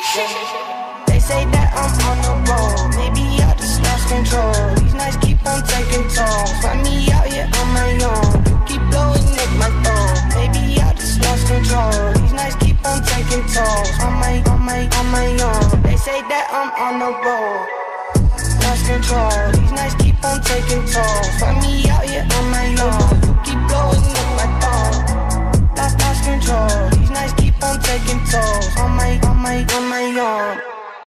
They say that I'm on the road, maybe I just lost control. These nights keep on taking tolls, find me out here on my own. You keep blowing at my phone, maybe I just lost control. These nights keep on taking tolls, on my own. They say that I'm on the road, lost control. These nights keep on taking tolls, find me out here on